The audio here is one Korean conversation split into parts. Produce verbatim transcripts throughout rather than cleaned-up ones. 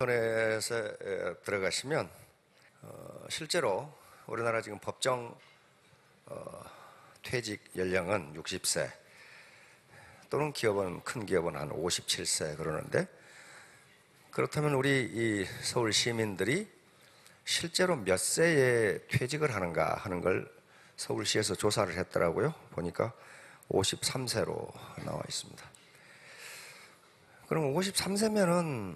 인터넷에 들어가시면 어, 실제로 우리나라 지금 법정 어, 퇴직 연령은 육십 세 또는 기업은 큰 기업은 한 오십칠 세 그러는데, 그렇다면 우리 이 서울 시민들이 실제로 몇 세에 퇴직을 하는가 하는 걸 서울시에서 조사를 했더라고요. 보니까 오십삼 세로 나와 있습니다. 그럼 오십삼 세면은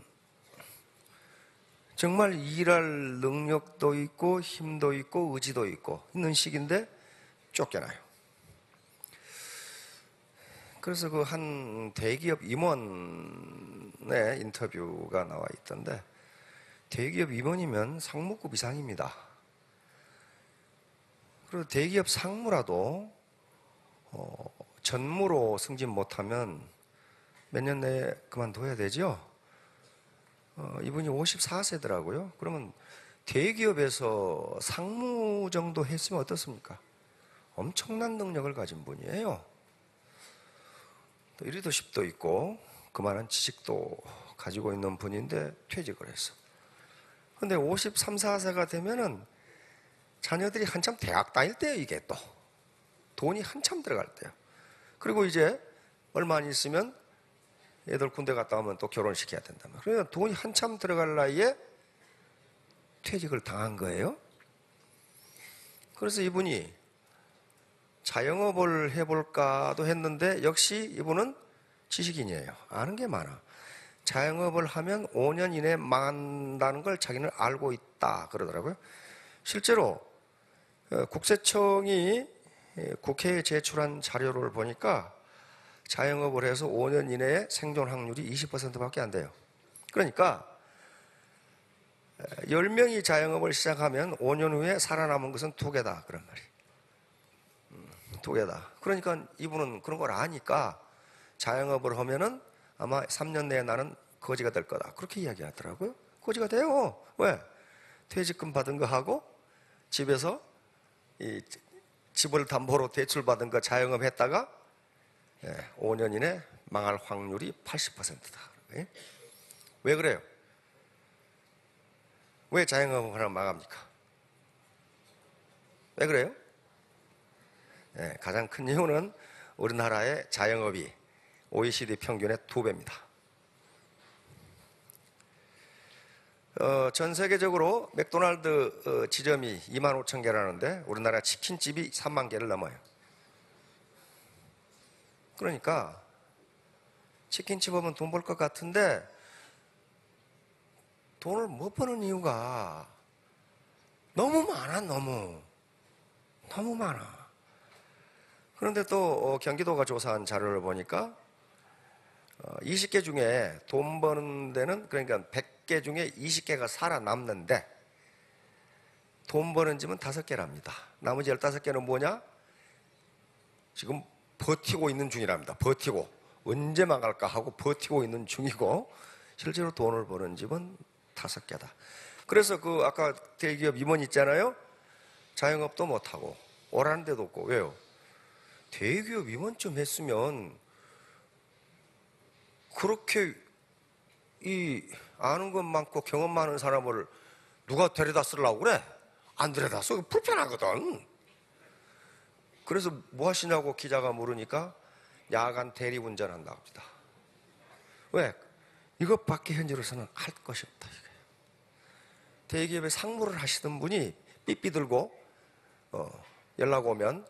정말 일할 능력도 있고 힘도 있고 의지도 있고 있는 시기인데 쫓겨나요. 그래서 그 한 대기업 임원의 인터뷰가 나와 있던데, 대기업 임원이면 상무급 이상입니다. 그리고 대기업 상무라도 어, 전무로 승진 못하면 몇 년 내에 그만둬야 되죠. 어, 이분이 오십사 세더라고요. 그러면 대기업에서 상무 정도 했으면 어떻습니까? 엄청난 능력을 가진 분이에요. 또 리더십도 있고 그만한 지식도 가지고 있는 분인데 퇴직을 했어. 근데 오십삼, 사 세가 되면은 자녀들이 한참 대학 다닐 때예요. 이게 또 돈이 한참 들어갈 때요. 그리고 이제 얼마 안 있으면 애들 군대 갔다 오면 또 결혼시켜야 된다면, 그러니까 돈이 한참 들어갈 나이에 퇴직을 당한 거예요. 그래서 이분이 자영업을 해볼까도 했는데, 역시 이분은 지식인이에요. 아는 게 많아. 자영업을 하면 오 년 이내에 망한다는 걸 자기는 알고 있다 그러더라고요. 실제로 국세청이 국회에 제출한 자료를 보니까 자영업을 해서 오 년 이내에 생존 확률이 이십 퍼센트밖에 안 돼요. 그러니까 열 명이 자영업을 시작하면 오 년 후에 살아남은 것은 두 개다 그런 말이에요. 두 개다. 그러니까 이분은 그런 걸 아니까 자영업을 하면은 아마 삼 년 내에 나는 거지가 될 거다 그렇게 이야기하더라고요. 거지가 돼요. 왜? 퇴직금 받은 거 하고 집에서 이 집을 담보로 대출 받은 거 자영업 했다가 오 년 이내 망할 확률이 팔십 퍼센트다. 왜 그래요? 왜 자영업을 하나 망합니까? 왜 그래요? 네, 가장 큰 이유는 우리나라의 자영업이 오이시디 평균의 두 배입니다. 어, 전 세계적으로 맥도날드 어, 지점이 이만 오천 개라는데 우리나라 치킨집이 삼만 개를 넘어요. 그러니까 치킨집 하면 돈 벌 것 같은데 돈을 못 버는 이유가 너무 많아. 너무 너무 많아. 그런데 또 경기도가 조사한 자료를 보니까 이십 개 중에 돈 버는 데는, 그러니까 백 개 중에 이십 개가 살아남는데 돈 버는 집은 다섯 개랍니다. 나머지 열다섯 개는 뭐냐? 지금 버티고 있는 중이랍니다. 버티고 언제 망할까 하고 버티고 있는 중이고, 실제로 돈을 버는 집은 다섯 개다. 그래서 그 아까 대기업 임원 있잖아요. 자영업도 못하고 오라는 데도 없고. 왜요? 대기업 임원쯤 했으면 그렇게 이 아는 것 많고 경험 많은 사람을 누가 데려다 쓰려고 그래? 안 데려다 써. 불편하거든. 그래서 뭐 하시냐고 기자가 물으니까 야간 대리운전한다고 합니다. 왜? 이것밖에 현재로서는 할 것이 없다 이거예요. 대기업에 상무를 하시던 분이 삐삐 들고 어, 연락 오면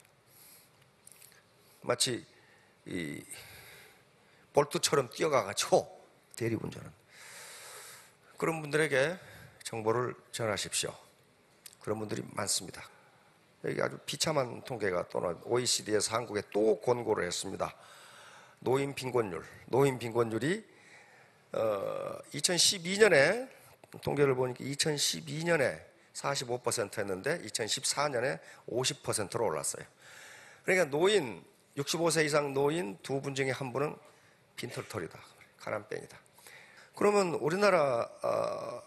마치 이 볼트처럼 뛰어가가지고 대리운전은, 그런 분들에게 정보를 전하십시오. 그런 분들이 많습니다. 여기 아주 비참한 통계가 또 나와. 오이시디에서 한국에 또 권고를 했습니다. 노인 빈곤율. 노인 빈곤율이 어, 이천십이 년에 통계를 보니까 이천십이 년에 사십오 퍼센트였는데 이천십사 년에 오십 퍼센트로 올랐어요. 그러니까 노인 육십오 세 이상 노인 두 분 중에 한 분은 빈털털이다, 가난뱅이다. 그러면 우리나라 어,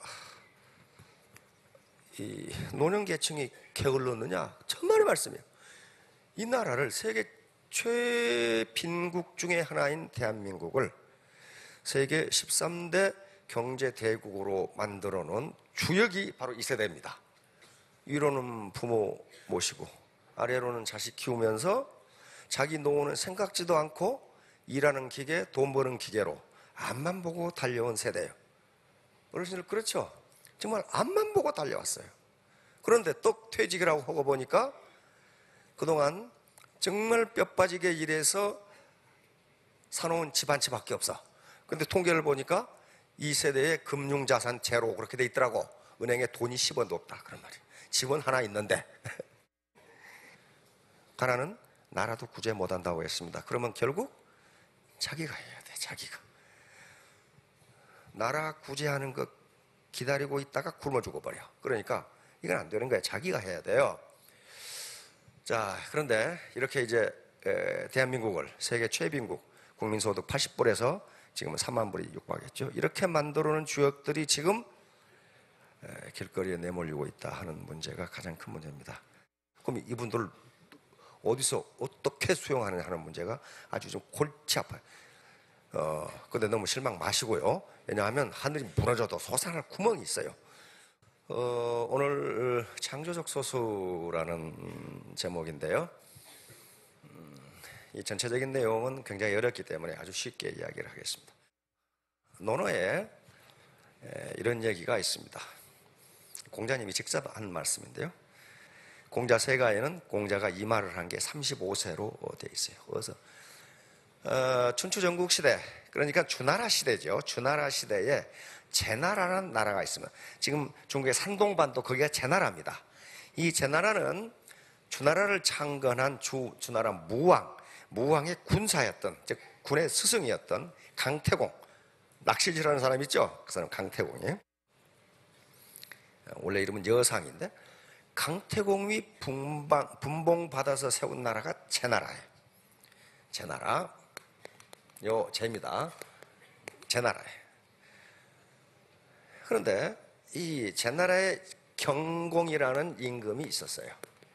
이 노년계층이 게을렀느냐? 천만의 말씀이에요. 이 나라를 세계 최빈국 중에 하나인 대한민국을 세계 십삼 대 경제 대국으로 만들어 놓은 주역이 바로 이 세대입니다. 위로는 부모 모시고 아래로는 자식 키우면서 자기 노후는 생각지도 않고 일하는 기계, 돈 버는 기계로 앞만 보고 달려온 세대예요. 어르신들 그렇죠? 정말 앞만 보고 달려왔어요. 그런데 떡 퇴직이라고 하고 보니까 그동안 정말 뼈 빠지게 일해서 사놓은 집 한 채밖에 없어. 근데 통계를 보니까 이 세대의 금융자산 제로 그렇게 돼 있더라고. 은행에 돈이 십 원도 없다 그런 말이에요. 집은 하나 있는데 가난은 나라도 구제 못한다고 했습니다. 그러면 결국 자기가 해야 돼. 자기가 나라 구제하는 거 기다리고 있다가 굶어 죽어버려. 그러니까 이건 안 되는 거예요. 자기가 해야 돼요. 자, 그런데 이렇게 이제 대한민국을 세계 최빈국 국민소득 팔십 불에서 지금은 삼만 불이 육박했죠. 이렇게 만들어놓은 주역들이 지금 길거리에 내몰리고 있다 하는 문제가 가장 큰 문제입니다. 그럼 이분들을 어디서 어떻게 수용하느냐 하는 문제가 아주 좀 골치 아파요. 어, 근데 너무 실망 마시고요. 왜냐하면 하늘이 무너져도 솟아날 구멍이 있어요. 어, 오늘 창조적 소수라는 제목인데요. 음, 이 전체적인 내용은 굉장히 어렵기 때문에 아주 쉽게 이야기를 하겠습니다. 논어에 이런 얘기가 있습니다. 공자님이 직접 한 말씀인데요. 공자 세가에는 공자가 이 말을 한 게 삼십오 세로 되어 있어요. 그래서 어, 춘추 전국 시대, 그러니까 주나라 시대죠. 주나라 시대에 제나라는 나라가 있습니다. 지금 중국의 산동반도 거기가 제나라입니다. 이 제나라는 주나라를 창건한 주, 주나라 무왕, 무왕의 군사였던, 즉 군의 스승이었던 강태공, 낚시질하는 사람 있죠? 그 사람 강태공이. 원래 이름은 여상인데 강태공이 분방, 분봉받아서 세운 나라가 제나라예요. 제나라. 요 제입니다. 제나라예요. 그런데 이 제나라에 경공이라는 임금이 있었어요.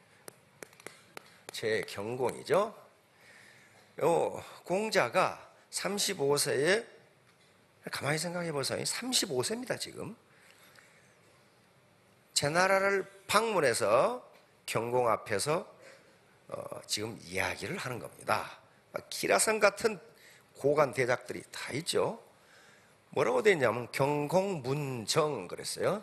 제경공이죠. 요 공자가 삼십오 세에 가만히 생각해 보세요. 삼십오 세입니다 지금. 제나라를 방문해서 경공 앞에서 어, 지금 이야기를 하는 겁니다. 기라성 같은 고관 대작들이 다 있죠. 뭐라고 되어 있냐면 경공문정 그랬어요.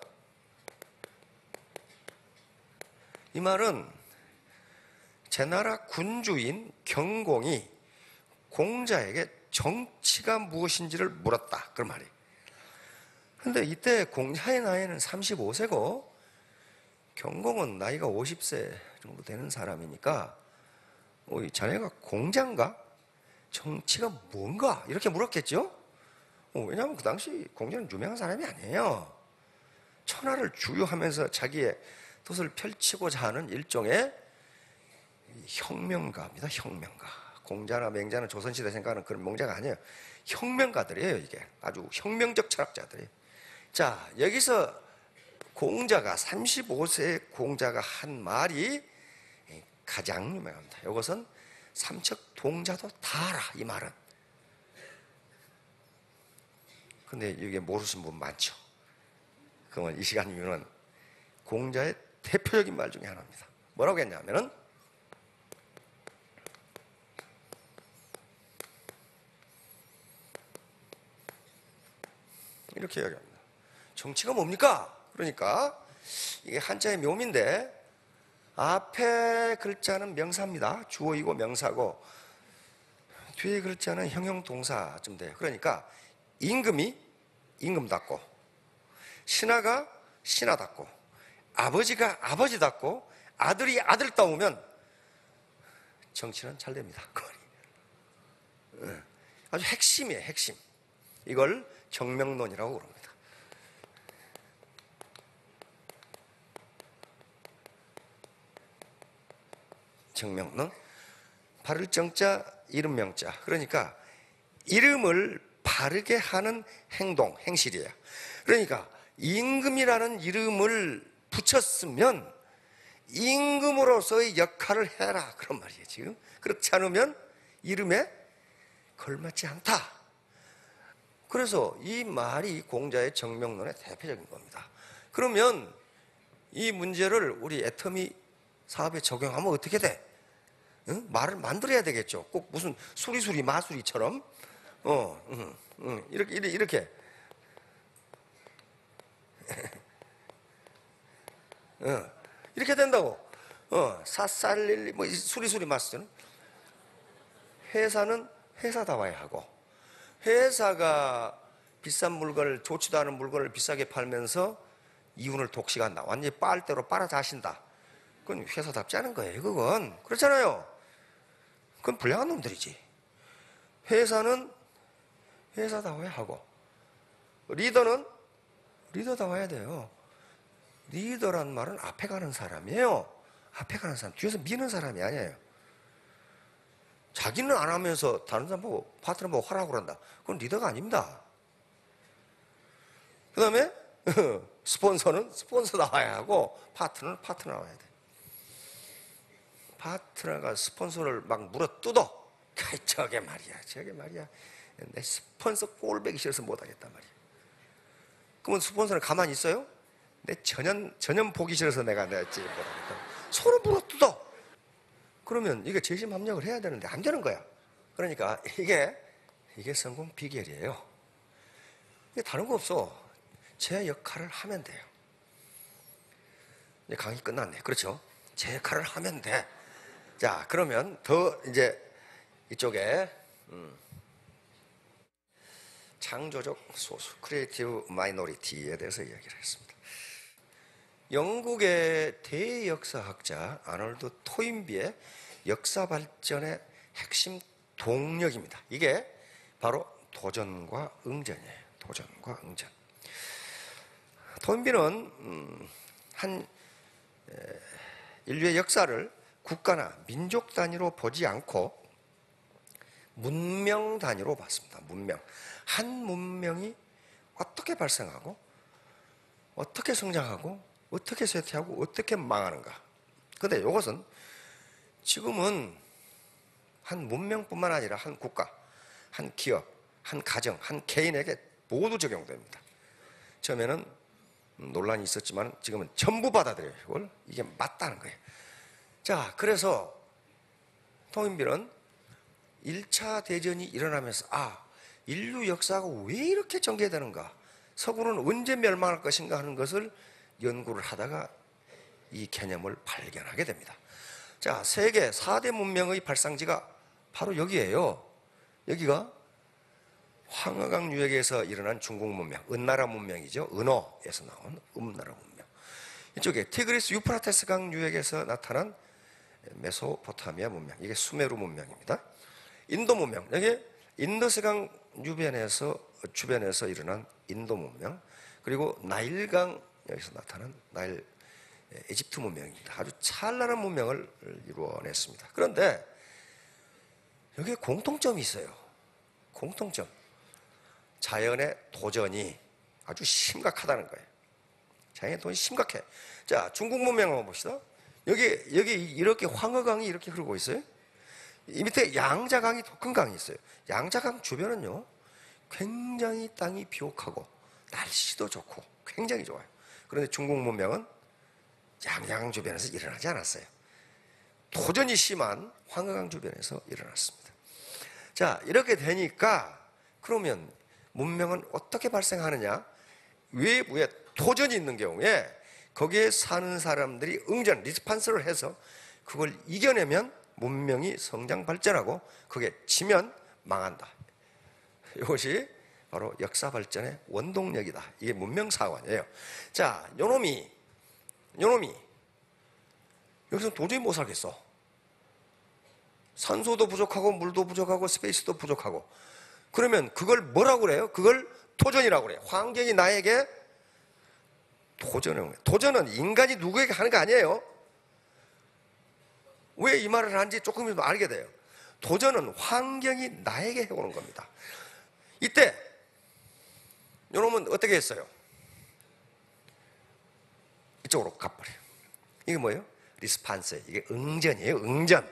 이 말은 제나라 군주인 경공이 공자에게 정치가 무엇인지를 물었다 그런 말이에요. 그런데 이때 공자의 나이는 삼십오 세고 경공은 나이가 오십 세 정도 되는 사람이니까 어, 자네가 공자인가? 정치가 뭔가? 이렇게 물었겠죠? 어, 왜냐하면 그 당시 공자는 유명한 사람이 아니에요. 천하를 주유하면서 자기의 뜻을 펼치고자 하는 일종의 혁명가입니다. 혁명가. 공자나 맹자는 조선시대 생각하는 그런 명자가 아니에요. 혁명가들이에요. 이게 아주 혁명적 철학자들이에요. 자, 여기서 공자가 삼십오 세 공자가 한 말이 가장 유명합니다. 이것은 삼척 동자도 다 알아 이 말은. 근데 이게 모르시는 분 많죠. 그러면 이 시간이면 공자의 대표적인 말 중에 하나입니다. 뭐라고 했냐면은 이렇게 이야기합니다. 정치가 뭡니까? 그러니까 이게 한자의 묘미인데 앞에 글자는 명사입니다. 주어이고 명사고 뒤에 글자는 형용동사쯤 돼요. 그러니까 임금이 임금답고 신하가 신하답고 아버지가 아버지답고 아들이 아들다우면 정치는 잘 됩니다. 아주 핵심이에요. 핵심. 이걸 정명론이라고 그럽니다. 정명론. 바를 정자, 이름 명자. 그러니까 이름을 바르게 하는 행동, 행실이에요. 그러니까 임금이라는 이름을 붙였으면 임금으로서의 역할을 해라 그런 말이에요. 지금 그렇지 않으면 이름에 걸맞지 않다. 그래서 이 말이 공자의 정명론의 대표적인 겁니다. 그러면 이 문제를 우리 애터미 사업에 적용하면 어떻게 돼? 응? 말을 만들어야 되겠죠. 꼭 무슨 수리수리 마수리처럼 어, 응, 응. 이렇게 이렇게 어, 이렇게 된다고. 어, 사살릴리 뭐 수리수리 마수리는 회사는 회사다워야 하고, 회사가 비싼 물건을, 좋지도 않은 물건을 비싸게 팔면서 이윤을 독식한다, 완전히 빨대로 빨아자신다, 그건 회사답지 않은 거예요. 그건 그렇잖아요. 그건 불량한 놈들이지. 회사는 회사다워야 하고, 리더는 리더다워야 돼요. 리더란 말은 앞에 가는 사람이에요. 앞에 가는 사람, 뒤에서 미는 사람이 아니에요. 자기는 안 하면서 다른 사람 보고, 파트너 보고 하라고 그런다, 그건 리더가 아닙니다. 그 다음에 스폰서는 스폰서 나와야 하고, 파트너는 파트너 나와야 돼. 파트너가 스폰서를 막 물어뜯어. 저게 말이야, 저게 말이야, 내 스폰서 꼴배기 싫어서 못하겠단 말이야. 그러면 스폰서는 가만히 있어요? 내 전혀, 전혀 보기 싫어서 내가 내지 못하겠다. 서로 물어뜯어. 그러면 이게 재심 합력을 해야 되는데 안 되는 거야. 그러니까 이게 이게 성공 비결이에요. 이게 다른 거 없어. 제 역할을 하면 돼요. 이제 강의 끝났네. 그렇죠? 제 역할을 하면 돼. 자, 그러면 더 이제 이쪽에 음, 창조적 소수, 크리에이티브 마이너리티에 대해서 이야기를 했습니다. 영국의 대역사학자 아놀드 토인비의 역사 발전의 핵심 동력입니다. 이게 바로 도전과 응전이에요. 도전과 응전. 토인비는 한 인류의 역사를 국가나 민족 단위로 보지 않고 문명 단위로 봤습니다. 문명. 한 문명이 어떻게 발생하고, 어떻게 성장하고, 어떻게 쇠퇴하고, 어떻게 망하는가. 그런데 이것은 지금은 한 문명뿐만 아니라 한 국가, 한 기업, 한 가정, 한 개인에게 모두 적용됩니다. 처음에는 논란이 있었지만 지금은 전부 받아들여요. 이걸 이게 맞다는 거예요. 자, 그래서 토인비는 일 차 대전이 일어나면서, 아, 인류 역사가 왜 이렇게 전개되는가, 서구는 언제 멸망할 것인가 하는 것을 연구를 하다가 이 개념을 발견하게 됩니다. 자, 세계 사 대 문명의 발상지가 바로 여기에요. 여기가 황허강 유역에서 일어난 중국 문명, 은나라 문명이죠. 은어에서 나온 음나라 문명. 이쪽에 티그리스 유프라테스 강 유역에서 나타난 메소포타미아 문명, 이게 수메르 문명입니다. 인도 문명, 여기 인더스강 주변에서 주변에서 일어난 인도 문명, 그리고 나일강 여기서 나타난 나일 이집트 문명입니다. 아주 찬란한 문명을 이루어냈습니다. 그런데 여기에 공통점이 있어요. 공통점. 자연의 도전이 아주 심각하다는 거예요. 자연의 도전이 심각해. 자, 중국 문명 한번 봅시다. 여기, 여기 이렇게 황허강이 이렇게 흐르고 있어요. 이 밑에 양자강이 더 큰 강이 있어요. 양자강 주변은요, 굉장히 땅이 비옥하고 날씨도 좋고 굉장히 좋아요. 그런데 중국 문명은 양양 주변에서 일어나지 않았어요. 도전이 심한 황허강 주변에서 일어났습니다. 자, 이렇게 되니까 그러면 문명은 어떻게 발생하느냐? 외부에 도전이 있는 경우에 거기에 사는 사람들이 응전, 리스판스를 해서 그걸 이겨내면 문명이 성장 발전하고, 그게 지면 망한다. 이것이 바로 역사 발전의 원동력이다. 이게 문명사관이에요. 자, 요놈이 요놈이 여기서 도저히 못 살겠어. 산소도 부족하고 물도 부족하고 스페이스도 부족하고. 그러면 그걸 뭐라고 그래요? 그걸 도전이라고 그래요. 환경이 나에게 도전을 해요. 도전은 인간이 누구에게 하는 거 아니에요. 왜 이 말을 하는지 조금이라도 알게 돼요. 도전은 환경이 나에게 해오는 겁니다. 이때 요놈은 어떻게 했어요? 이쪽으로 가버려요. 이게 뭐예요? 리스판스. 이게 응전이에요. 응전.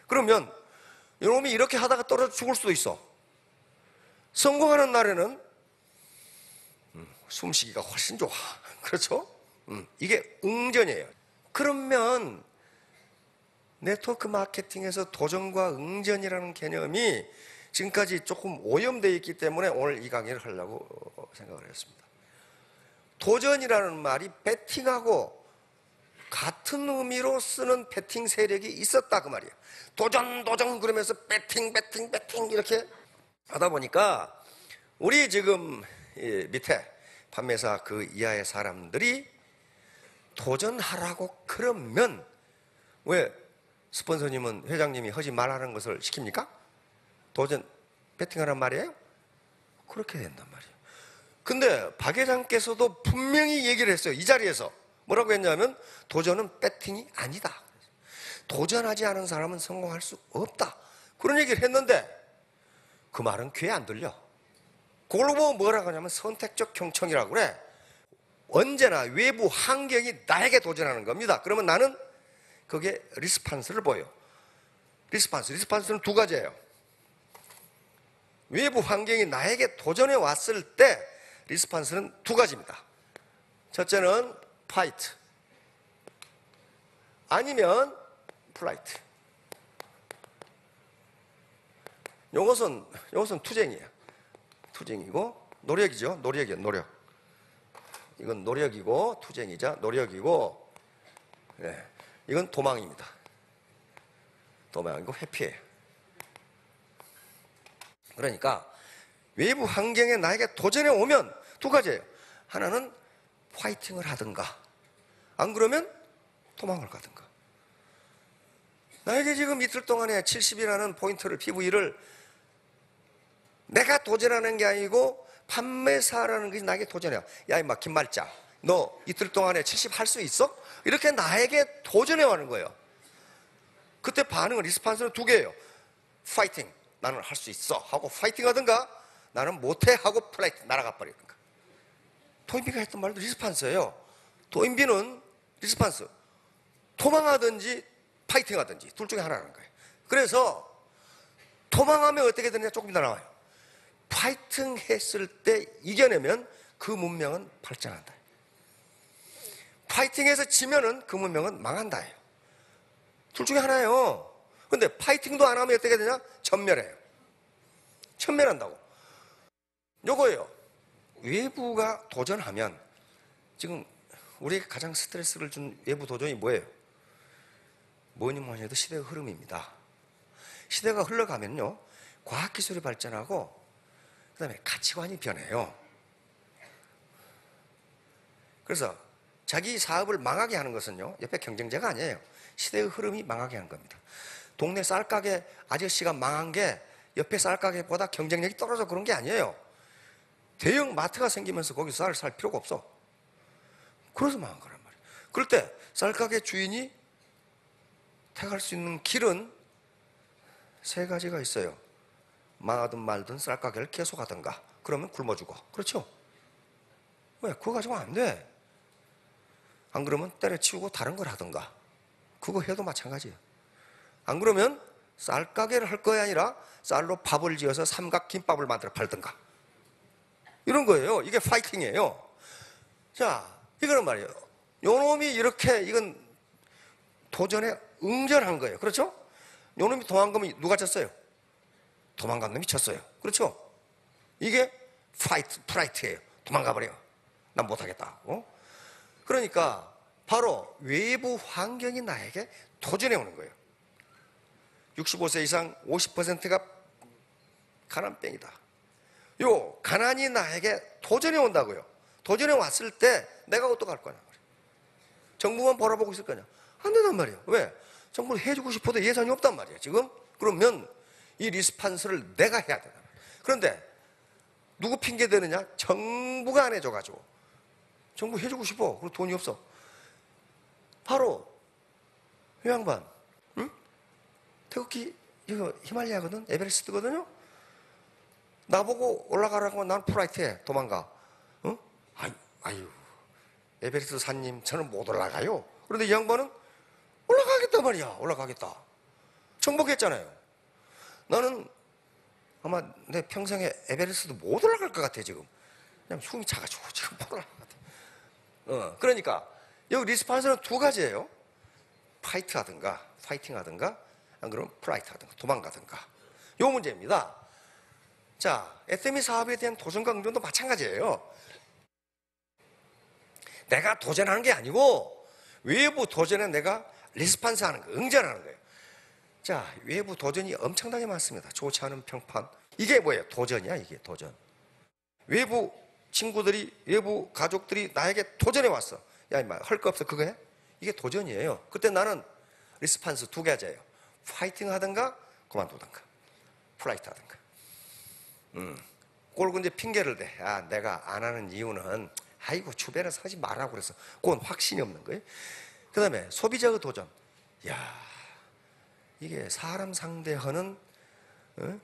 그러면 요놈이 이렇게 하다가 떨어져 죽을 수도 있어. 성공하는 날에는 숨쉬기가 훨씬 좋아. 그렇죠? 음, 이게 응전이에요. 그러면 네트워크 마케팅에서 도전과 응전이라는 개념이 지금까지 조금 오염되어 있기 때문에 오늘 이 강의를 하려고 생각을 했습니다. 도전이라는 말이 배팅하고 같은 의미로 쓰는 배팅 세력이 있었다 그 말이에요. 도전 도전 그러면서 배팅 배팅 배팅 이렇게 하다 보니까 우리 지금 밑에 판매사 그 이하의 사람들이 도전하라고 그러면 왜 스폰서님은 회장님이 하지 말라는 것을 시킵니까? 도전 배팅하란 말이에요? 그렇게 된단 말이에요. 근데 박 회장께서도 분명히 얘기를 했어요. 이 자리에서 뭐라고 했냐면 도전은 배팅이 아니다. 도전하지 않은 사람은 성공할 수 없다. 그런 얘기를 했는데 그 말은 귀에 안 들려. 그걸 보고 뭐라고 하냐면 선택적 경청이라고 그래. 언제나 외부 환경이 나에게 도전하는 겁니다. 그러면 나는 그게 리스판스를 보여. 리스판스. 리스판스는 두 가지예요. 외부 환경이 나에게 도전해 왔을 때 리스판스는 두 가지입니다. 첫째는 파이트 아니면 플라이트. 요것은 요것은 투쟁이에요. 투쟁이고 노력이죠. 노력이에요. 노력. 이건 노력이고 투쟁이자 노력이고, 네. 이건 도망입니다. 도망이고 회피예요. 그러니까 외부 환경에 나에게 도전해 오면 두 가지예요. 하나는 파이팅을 하든가 안 그러면 도망을 가든가. 나에게 지금 이틀 동안에 칠십이라는 포인트를 피브이를 내가 도전하는 게 아니고 판매사라는 것이 나에게 도전해요. 야 임마 김말자 너 이틀 동안에 칠십 할 수 있어? 이렇게 나에게 도전해 오는 거예요. 그때 반응은 리스판스는 두 개예요. 파이팅 나는 할 수 있어 하고 파이팅 하든가 나는 못해 하고 플라이트 날아가 버리든가. 도인비가 했던 말도 리스판스예요. 도인비는 리스판스 도망하든지 파이팅 하든지 둘 중에 하나라는 거예요. 그래서 도망하면 어떻게 되느냐 조금 이따 나와요. 파이팅 했을 때 이겨내면 그 문명은 발전한다. 파이팅해서 지면은 그 문명은 망한다. 둘 중에 하나예요. 근데 파이팅도 안 하면 어떻게 되냐? 전멸해요. 전멸한다고. 요거예요. 외부가 도전하면 지금 우리에게 가장 스트레스를 준 외부 도전이 뭐예요? 뭐니 뭐니 해도 시대의 흐름입니다. 시대가 흘러가면요 과학기술이 발전하고 그 다음에 가치관이 변해요. 그래서 자기 사업을 망하게 하는 것은요 옆에 경쟁자가 아니에요. 시대의 흐름이 망하게 하는 겁니다. 동네 쌀가게 아저씨가 망한 게 옆에 쌀가게보다 경쟁력이 떨어져 그런 게 아니에요. 대형 마트가 생기면서 거기 쌀을 살 필요가 없어. 그래서 망한 거란 말이에요. 그럴 때 쌀가게 주인이 택할 수 있는 길은 세 가지가 있어요. 망하든 말든 쌀가게를 계속하든가 그러면 굶어 죽어. 그렇죠? 왜? 그거 가지고 안 돼. 안 그러면 때려치우고 다른 걸 하든가 그거 해도 마찬가지예요. 안 그러면 쌀가게를 할 거야 아니라 쌀로 밥을 지어서 삼각김밥을 만들어 팔든가 이런 거예요. 이게 파이팅이에요. 자, 이거는 말이에요. 요놈이 이렇게 이건 도전에 응전한 거예요. 그렇죠? 요놈이 도망가면 누가 쳤어요? 도망간 놈이 쳤어요. 그렇죠? 이게 파이트, 프라이트예요. 도망가 버려. 난 못하겠다. 어? 그러니까 바로 외부 환경이 나에게 도전해 오는 거예요. 육십오 세 이상 오십 퍼센트가 가난뱅이다. 요 가난이 나에게 도전해 온다고요. 도전해 왔을 때 내가 어떡할 거냐 말이에요. 정부만 바라보고 있을 거냐? 안 된단 말이에요. 왜? 정부를 해주고 싶어도 예산이 없단 말이에요. 지금 그러면 이 리스판스를 내가 해야 되나. 그런데 누구 핑계 대느냐? 정부가 안 해줘가지고. 정부 해주고 싶어. 그리고 돈이 없어. 바로 이 양반, 응? 태극기 이거 히말라야거든, 에베레스트거든요. 나보고 올라가라고 하면 난 프라이트해. 도망가. 어? 아유, 아유, 에베레스트 산님 저는 못 올라가요. 그런데 이 양반은 올라가겠단 말이야. 올라가겠다. 정복했잖아요. 나는 아마 내 평생에 에베레스트 못 올라갈 것 같아 지금. 그냥 숨이 차가지고 지금 못 올라가거든. 어, 그러니까 여기 리스판스는 두 가지예요. 파이트 하든가, 파이팅 하든가, 안 그러면 플라이트 하든가, 도망가든가. 요 문제입니다. 자, 에스엠이 사업에 대한 도전과 응전도 마찬가지예요. 내가 도전하는 게 아니고 외부 도전에 내가 리스판스 하는 거예요. 응전하는 거예요. 자, 외부 도전이 엄청나게 많습니다. 좋지 않은 평판. 이게 뭐예요? 도전이야, 이게 도전. 외부 친구들이, 외부 가족들이 나에게 도전해 왔어. 야, 임마, 할 거 없어, 그거 해? 이게 도전이에요. 그때 나는 리스판스 두 가지예요. 파이팅 하든가, 그만두든가. 플라이트 하든가. 음. 그걸 이제 핑계를 대. 아, 내가 안 하는 이유는, 아이고, 주변에서 하지 말라고 그래서. 그건 확신이 없는 거예요. 그 다음에 소비자의 도전. 야, 이게 사람 상대하는, 어?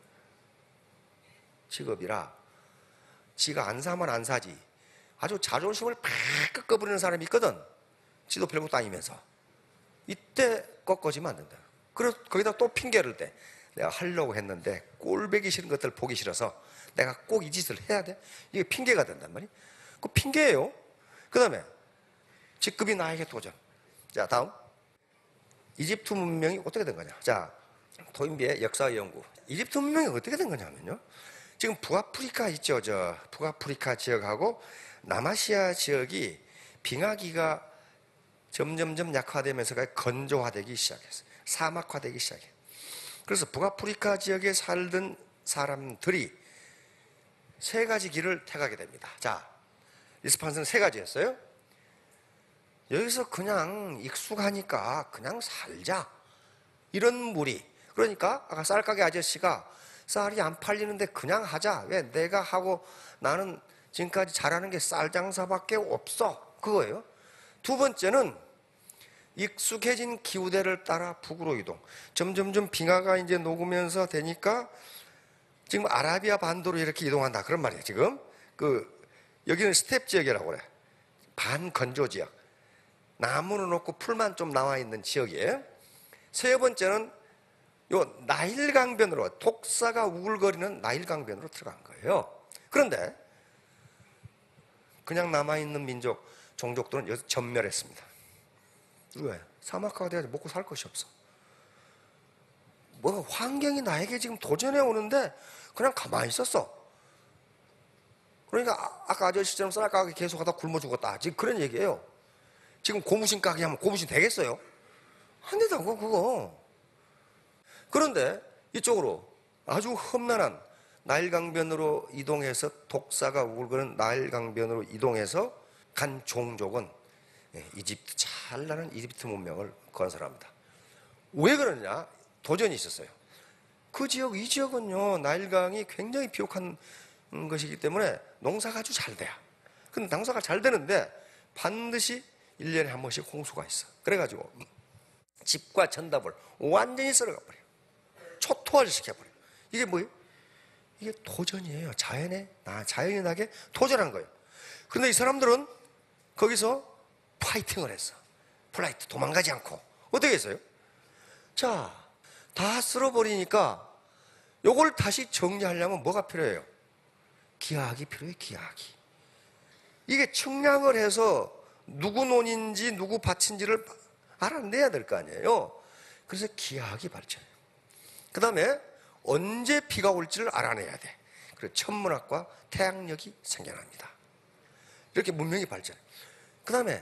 직업이라, 지가 안 사면 안 사지. 아주 자존심을 팍 꺾어버리는 사람이 있거든. 지도 별거 다니면서. 이때 꺾어지면 안 된다. 그래서 거기다 또 핑계를 대. 내가 하려고 했는데 꼴보기 싫은 것들 보기 싫어서 내가 꼭 이 짓을 해야 돼. 이게 핑계가 된단 말이야. 그 핑계예요. 그 다음에 직급이 나에게 도전. 자, 다음. 이집트 문명이 어떻게 된 거냐. 자, 토인비의 역사 연구. 이집트 문명이 어떻게 된 거냐면요. 지금 북아프리카 있죠. 저 북아프리카 지역하고 남아시아 지역이 빙하기가 점점점 약화되면서 건조화되기 시작했어요. 사막화되기 시작해요. 그래서 북아프리카 지역에 살던 사람들이 세 가지 길을 택하게 됩니다. 자, 리스판스는 세 가지였어요. 여기서 그냥 익숙하니까 그냥 살자. 이런 무리. 그러니까 아까 쌀가게 아저씨가 쌀이 안 팔리는데 그냥 하자. 왜? 내가 하고 나는 지금까지 잘하는 게 쌀 장사밖에 없어. 그거예요. 두 번째는 익숙해진 기후대를 따라 북으로 이동. 점점점 빙하가 이제 녹으면서 되니까 지금 아라비아 반도로 이렇게 이동한다. 그런 말이에요. 지금 그 여기는 스텝 지역이라고 그래. 반건조 지역. 나무는 없고 풀만 좀 나와 있는 지역이에요. 세 번째는 요 나일강변으로, 독사가 우글거리는 나일강변으로 들어간 거예요. 그런데 그냥 남아있는 민족, 종족들은 여기서 전멸했습니다. 왜? 사막화가 돼가지고 먹고 살 것이 없어. 뭐 환경이 나에게 지금 도전해 오는데 그냥 가만히 있었어. 그러니까 아까 아저씨처럼 쌀가게 계속 하다 굶어 죽었다. 지금 그런 얘기예요. 지금 고무신 가게 하면 고무신 되겠어요? 안 된다고, 그거. 그런데 이쪽으로 아주 험난한 나일강변으로 이동해서, 독사가 우글거리는 나일강변으로 이동해서 간 종족은 이집트, 찬란한 이집트 문명을 건설합니다. 왜 그러냐? 도전이 있었어요. 그 지역, 이 지역은요, 나일강이 굉장히 비옥한 것이기 때문에 농사가 아주 잘 돼요. 근데 농사가 잘 되는데 반드시 일 년에 한 번씩 홍수가 있어. 그래가지고 집과 전답을 완전히 썰어가 버려요. 초토화를 시켜버려요. 이게 뭐예요? 이게 도전이에요. 자연에, 자연이 나게 도전한 거예요. 그런데 이 사람들은 거기서 파이팅을 했어. 플라이트, 도망가지 않고. 어떻게 했어요? 자, 다 쓸어버리니까 요걸 다시 정리하려면 뭐가 필요해요? 기하학이 필요해요, 기하학이. 이게 측량을 해서 누구 논인지 누구 밭인지를 알아내야 될 거 아니에요. 그래서 기하학이 발전해요. 그 다음에 언제 비가 올지를 알아내야 돼. 그래서 천문학과 태양력이 생겨납니다. 이렇게 문명이 발전해요. 그 다음에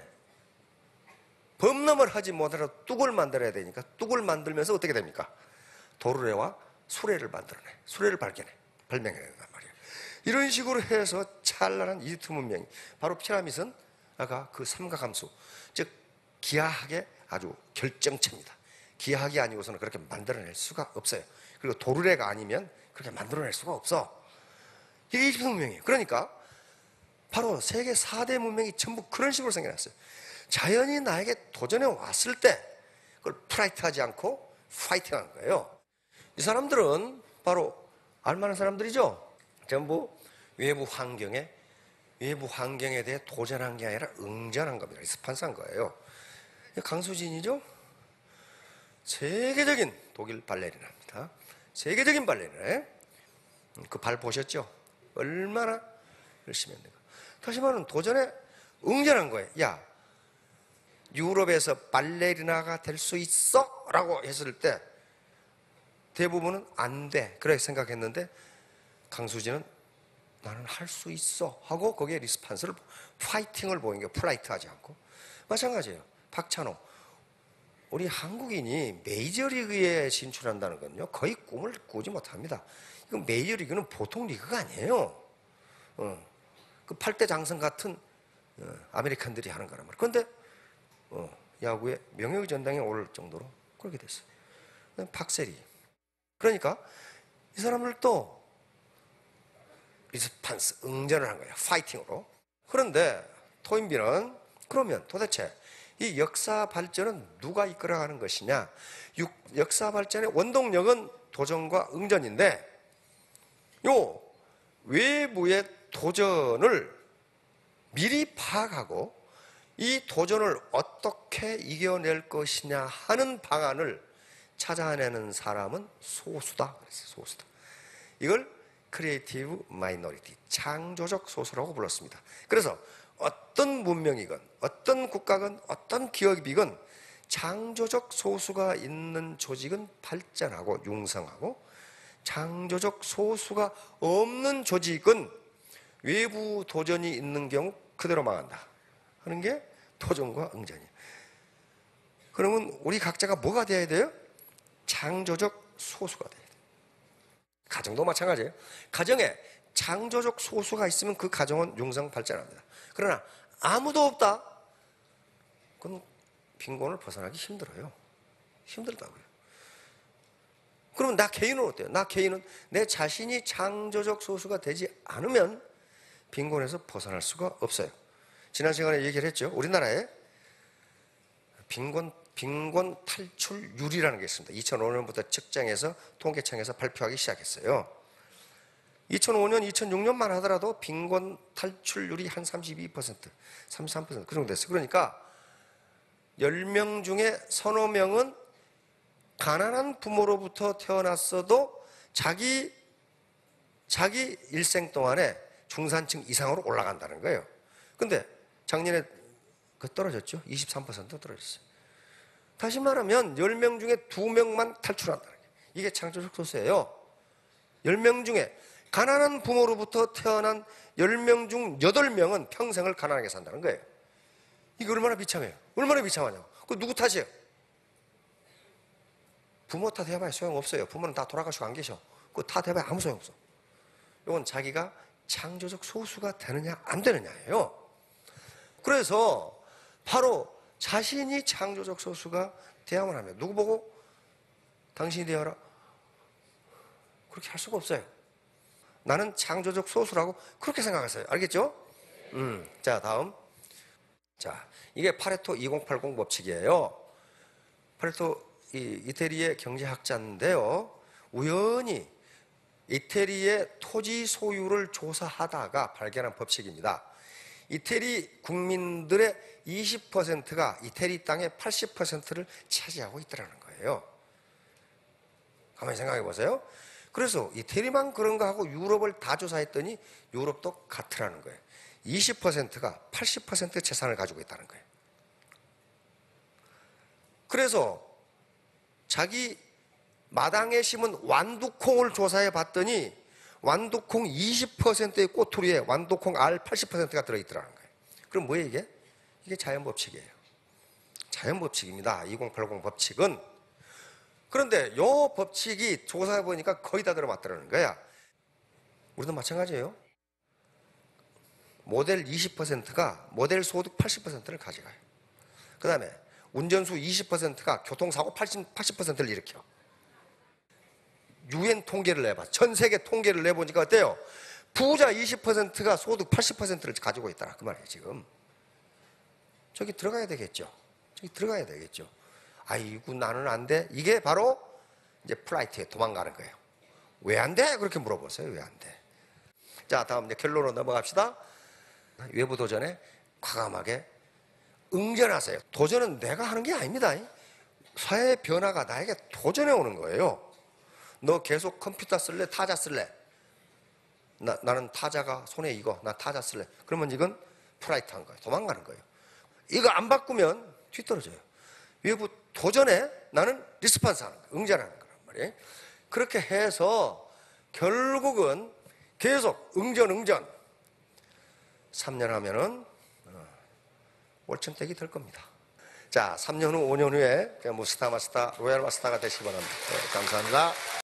범람을 하지 못하더라도 뚝을 만들어야 되니까 뚝을 만들면서 어떻게 됩니까? 도르래와 수레를 만들어내. 수레를 발견해. 발명해낸단 말이에요. 이런 식으로 해서 찬란한 이집트 문명이, 바로 피라밋은 아까 그 삼각함수, 즉 기하학의 아주 결정체입니다. 기하학이 아니고서는 그렇게 만들어낼 수가 없어요. 그리고 도르래가 아니면 그렇게 만들어낼 수가 없어. 이게 이집트 문명이에요. 그러니까 바로 세계 사 대 문명이 전부 그런 식으로 생겨났어요. 자연이 나에게 도전해 왔을 때 그걸 플라이트하지 않고 파이팅하는 거예요. 이 사람들은 바로 알만한 사람들이죠. 전부 외부 환경에 외부 환경에 대해 도전한 게 아니라 응전한 겁니다. 리스판스한 거예요. 강수진이죠. 세계적인 독일 발레리나입니다. 세계적인 발레리나. 그 발 보셨죠? 얼마나 열심히 했는가. 다시 말하면 도전에 응전한 거예요. 야, 유럽에서 발레리나가 될 수 있어? 라고 했을 때 대부분은 안 돼. 그렇게 생각했는데 강수진은 나는 할 수 있어 하고 거기에 리스판스를, 파이팅을 보인 게 플라이트 하지 않고. 마찬가지예요. 박찬호. 우리 한국인이 메이저리그에 진출한다는 건요, 거의 꿈을 꾸지 못합니다. 이건 메이저리그는 보통 리그가 아니에요. 어, 그 팔 대 장성 같은 어, 아메리칸들이 하는 거란 말이에요. 그런데 어, 야구의 명예의 전당에 오를 정도로 그렇게 됐어요. 박세리. 그러니까 이 사람들도 리스판스, 응전을 한 거예요. 파이팅으로. 그런데 토인비는 그러면 도대체 이 역사 발전은 누가 이끌어가는 것이냐? 역사 발전의 원동력은 도전과 응전인데 요 외부의 도전을 미리 파악하고 이 도전을 어떻게 이겨낼 것이냐 하는 방안을 찾아내는 사람은 소수다. 그랬어요. 소수다. 이걸 크리에이티브 마이너리티, 창조적 소수라고 불렀습니다. 그래서 어떤 문명이건 어떤 국가건 어떤 기업이건 창조적 소수가 있는 조직은 발전하고 융성하고, 창조적 소수가 없는 조직은 외부 도전이 있는 경우 그대로 망한다 하는 게 도전과 응전이에요. 그러면 우리 각자가 뭐가 돼야 돼요? 창조적 소수가 돼야 돼요. 가정도 마찬가지예요. 가정에 창조적 소수가 있으면 그 가정은 융성 발전합니다. 그러나 아무도 없다? 그럼 빈곤을 벗어나기 힘들어요. 힘들다고요. 그러면 나 개인은 어때요? 나 개인은 내 자신이 창조적 소수가 되지 않으면 빈곤에서 벗어날 수가 없어요. 지난 시간에 얘기를 했죠. 우리나라에 빈곤, 빈곤 탈출률이라는 게 있습니다. 이천오 년부터 측정해서 통계청에서 발표하기 시작했어요. 이천오 년, 이천육 년만 하더라도 빈곤 탈출률이 한 삼십이 퍼센트, 삼십삼 퍼센트 그 정도 됐어요. 그러니까 열 명 중에 서너 명은 가난한 부모로부터 태어났어도 자기, 자기 일생 동안에 중산층 이상으로 올라간다는 거예요. 근데 작년에 그 떨어졌죠. 이십삼 퍼센트 떨어졌어요. 다시 말하면 열 명 중에 두 명만 탈출한다는 거예요. 이게 창조적 소수예요. 열 명 중에 가난한 부모로부터 태어난 열 명 중 여덟 명은 평생을 가난하게 산다는 거예요. 이게 얼마나 비참해요. 얼마나 비참하냐고. 그 누구 탓이에요? 부모 탓해봐야 소용없어요. 부모는 다 돌아가시고 안 계셔. 그거 탓해봐야 아무 소용없어. 이건 자기가 창조적 소수가 되느냐 안 되느냐예요. 그래서 바로 자신이 창조적 소수가 되야만 하면, 누구 보고 당신이 되어라? 그렇게 할 수가 없어요. 나는 창조적 소수라고 그렇게 생각했어요. 알겠죠? 음, 자, 다음. 자, 이게 파레토 이공팔공 법칙이에요. 파레토 이 이태리의 경제학자인데요. 우연히 이태리의 토지 소유를 조사하다가 발견한 법칙입니다. 이태리 국민들의 이십 퍼센트가 이태리 땅의 팔십 퍼센트를 차지하고 있더라는 거예요. 가만히 생각해 보세요. 그래서 이태리만 그런가 하고 유럽을 다 조사했더니 유럽도 같으라는 거예요. 이십 퍼센트가 팔십 퍼센트 재산을 가지고 있다는 거예요. 그래서 자기 마당에 심은 완두콩을 조사해 봤더니 완두콩 이십 퍼센트의 꼬투리에 완두콩 알 팔십 퍼센트가 들어있더라는 거예요. 그럼 뭐예요 이게? 이게 자연법칙이에요. 자연법칙입니다. 이공팔공 법칙은. 그런데 이 법칙이 조사해 보니까 거의 다 들어맞더라는 거야. 우리도 마찬가지예요. 모델 이십 퍼센트가 모델 소득 팔십 퍼센트를 가져가요. 그 다음에 운전수 이십 퍼센트가 교통사고 팔십 퍼센트를 일으켜. 유엔 통계를 내봐. 전 세계 통계를 내보니까 어때요? 부자 이십 퍼센트가 소득 팔십 퍼센트를 가지고 있다. 그 말이에요, 지금. 저기 들어가야 되겠죠. 저기 들어가야 되겠죠. 아이고, 나는 안 돼. 이게 바로 이제 플라이트에 도망가는 거예요. 왜 안 돼? 그렇게 물어보세요. 왜 안 돼? 자, 다음 이제 결론으로 넘어갑시다. 외부 도전에 과감하게 응전하세요. 도전은 내가 하는 게 아닙니다. 사회의 변화가 나에게 도전해 오는 거예요. 너 계속 컴퓨터 쓸래? 타자 쓸래? 나, 나는 타자가 손에 익어. 나 타자 쓸래. 그러면 이건 프라이트한 거예요. 도망가는 거예요. 이거 안 바꾸면 뒤떨어져요. 외부 도전에 나는 리스판스 하는 거예요. 응전하는 거란 말이에요. 그렇게 해서 결국은 계속 응전, 응전. 삼 년 하면은 월천댁이 될 겁니다. 자, 삼 년 후, 오 년 후에 무스타 마스타, 로얄 마스타가 되시기 바랍니다. 네, 감사합니다.